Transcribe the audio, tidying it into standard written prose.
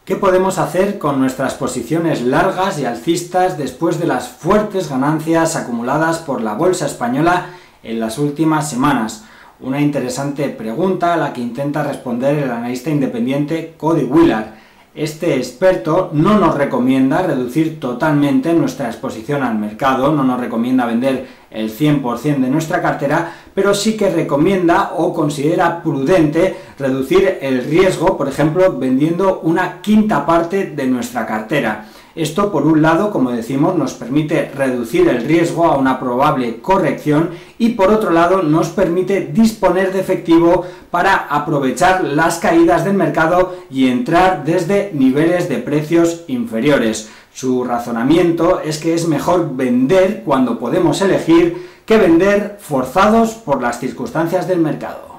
¿Qué podemos hacer con nuestras posiciones largas y alcistas después de las fuertes ganancias acumuladas por la bolsa española en las últimas semanas? Una interesante pregunta a la que intenta responder el analista independiente Cody Willard. Este experto no nos recomienda reducir totalmente nuestra exposición al mercado, no nos recomienda vender el 100% de nuestra cartera, pero sí que recomienda o considera prudente reducir el riesgo, por ejemplo, vendiendo una quinta parte de nuestra cartera. Esto, por un lado, como decimos, nos permite reducir el riesgo a una probable corrección y, por otro lado, nos permite disponer de efectivo para aprovechar las caídas del mercado y entrar desde niveles de precios inferiores. Su razonamiento es que es mejor vender cuando podemos elegir que vender forzados por las circunstancias del mercado.